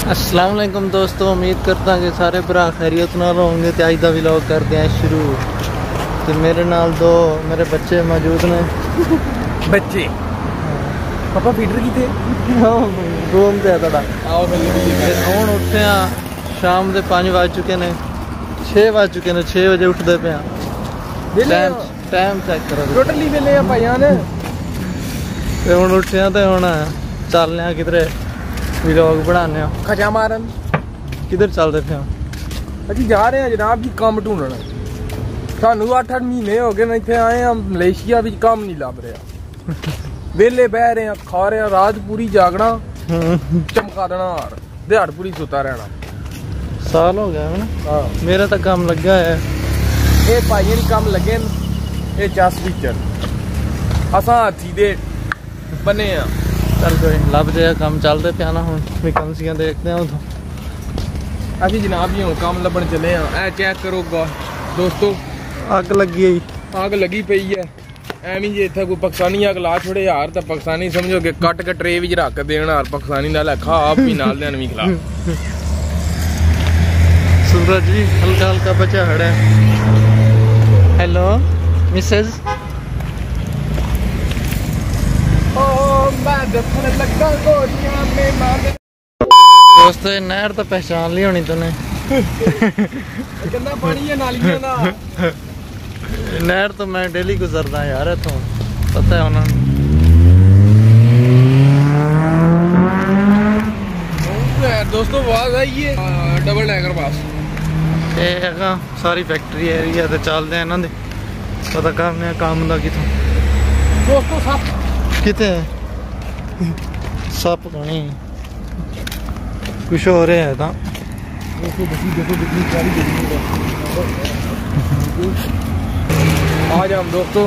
अस्सलाम वालेकुम दोस्तों, उम्मीद करता कि सारे भरा खैरियत नाल होंगे। तो अज का व्लॉग करते हैं शुरू। तो मेरे नाल दो मेरे बच्चे मौजूद ने। बच्चे पापा फीडर की थे रूम से थोड़ा हूँ उठे हाँ। शाम के 5 बज चुके ने, 6 बज चुके ने, 6 बजे उठते पे टाइम चेक करो टोटली वेले भाइया ने। ते हुण उठे तो हुण चलने किधरे व्लॉग बनाने खचा मारन। किधर चलते पे अभी जा रहे हैं जनाब जी काम ढूंढना। सानू 8-8 महीने हो गए इतने आए हैं, मलेशिया भी काम नहीं लभ रहा। वेले बह रहे हैं, खा रहे हैं, रात पूरी जागना, चमका देना और दिहाड़ पूरी सुता रहना। साल हो गया है ना। मेरा तो काम लगा है। ये भाइयों की काम लगे ये चस टीचर असा हाथी दे बने हैं। चल कोई लभ जाएगा काम, चलते पे ना हूँ वैकेंसियां देखते हैं उधर। अभी जनाब जी हूँ काम लभन चले हैं। ए चेक करो दोस्तों, अग लगी है, आग लगी पई है। एवं जे इतना कोई पाकिस्तानी अग ला छोड़े यार तो पाकिस्तानी समझो कि कट के ट्रे विच रख देना और पाकिस्तानी नाल खा आप भी नाल देन भी खिला। सूरज जी हल्का हल्का बचा खड़ा है। Hello Mrs. दोस्त नहर तो पहचान ली होनी तूने। गंदा पानी है नालियां दा। नहर तो मैं डेली गुजरदा यार इथों, पता है उन्होंने। दोस्तों आवाज आई है डबल डैगर पास। ये है सारी फैक्ट्री एरिया ते चलदे हैं इन्हां दे, पता करने काम दा किथों। दोस्तों सप किथे सप कहीं कुछ हो रहा है तो आज हम दोस्तों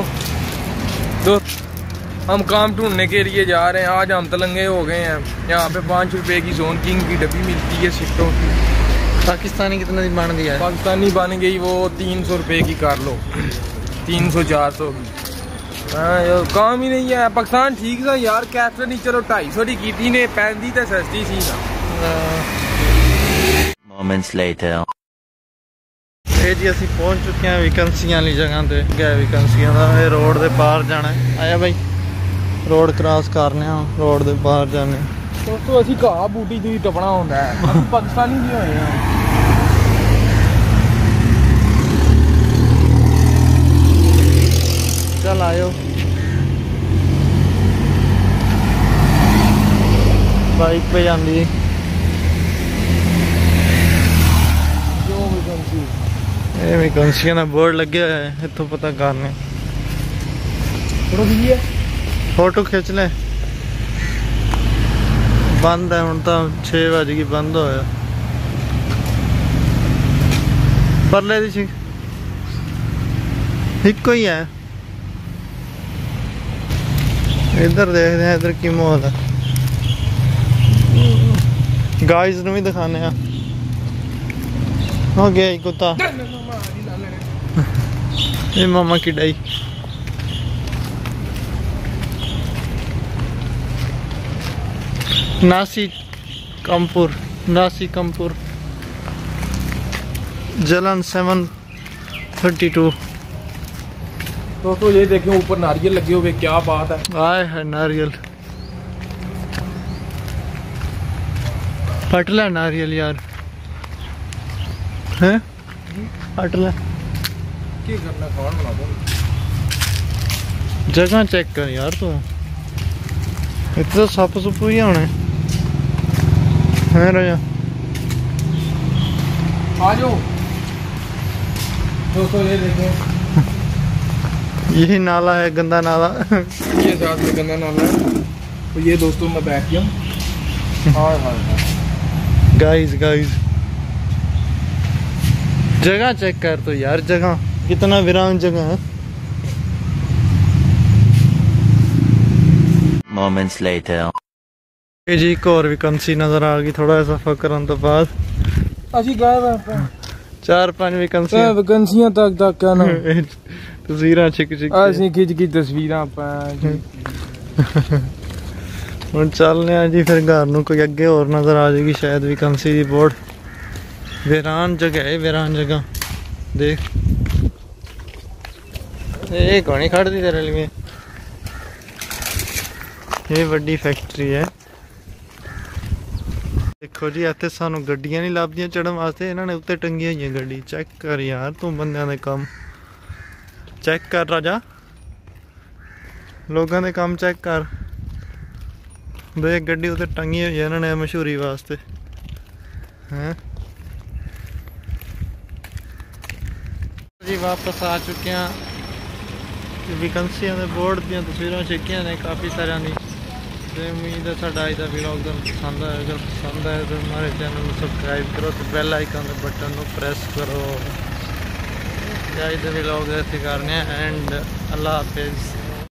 हम काम ढूंढने के लिए जा रहे हैं। आज हम तलंगे हो गए हैं। यहाँ पे 5 रुपए की जोन किंग की डब्बी मिलती है सिफ्टों की। पाकिस्तानी कितना दी बन गया है? पाकिस्तानी बन गई वो 300 रुपए की कर लो, 300-400 की। हाँ यार काम ही नहीं है। पाकिस्तान ठीक था यार, कैप्टन ही चलो 250 की कीती ने, पैंदी तो सस्ती सी ना। Moments later. ये जी असी पहुंच चुके हैं वैकेंसियां वाली जगह पे। क्या वैकेंसियां का ये रोड के पार जाना है। आया भाई रोड क्रॉस करने, रोड के पार जाने। दोस्तों असी घा बूटी दी टपना होंदा है। असी पाकिस्तानी भी होए हैं। चल आयो बाइक पे जाती। ये वैकेंसियां का बोर्ड लगे हुआ है, इतों पता करने। फोटो खिंच ले। बंद है हूँ तो 6 बज गई, बंद होया। परले दी इको ही है। इधर देखते हैं इधर की माहौल है। गाइस भी दिखाने हो गया ही कुत्ता। ये मामा की डाई। नासी कंपुर जलन 732। दोस्तों ये देखिए ऊपर नारियल लगे हुए, क्या बात है। आए है नारियल, फट ले नारियल यार है, फट ले। क्या करना खान बना दो। जगह चेक कर यार तू, इतना सप सुप ही होने है राजा। आ जाओ दोस्तों ये देखें, यही नाला है, गंदा नाला। ये साथ में गंदा नाला है। तो ये दोस्तों मैं बैठ गया। हाँ गाइस जगह चेक कर तो यार, जगह कितना वीरान जगह है। Moments later. ये जी एक और वैकेंसी नजर आ गई थोड़ा सफर करने तो बाद। असी गए 4-5 वैकेंसियां वैकेंसियां तक क्या ना तस्वीरां छिक असी खिच की तस्वीरां ਹੁਣ ਚੱਲਦੇ ਆ ਜੀ ਫਿਰ ਘਰ ਨੂੰ। ਕੋਈ ਅੱਗੇ ਹੋਰ ਨਜ਼ਰ ਆ ਜਾਏਗੀ शायद वैकेंसी ਦੀ बोर्ड। वीरान जगह है, वीरान जगह देख। ये कौन खड़ती तेरे लिए? ये वड्डी फैक्ट्री है। देखो जी इत्थे सानू गड्डियां नहीं लभदियां चढ़न वास्ते, इन्होंने उत्ते टंगी हुई है गड्डी। चेक कर यार तू बंदियां दे काम चेक कर राजा, लोगों दे काम चेक कर। देख गड्डी उत्ते टंगी हुई है इन्होंने मशहूरी वास्ते हैं जी। वापस आ चुके हैं। वैकेंसियां दे बोर्ड दी तस्वीरां छकियां ने काफ़ी सारियां दी। उम्मीद है साडा अज दा व्लॉग पसंद आए। अगर पसंद आए तो हमारे चैनल को सबसक्राइब करो तो बेल आइकन के बटन को प्रेस करो। अज दे व्लॉग इत्थे करने एंड अल्लाह हाफिज़।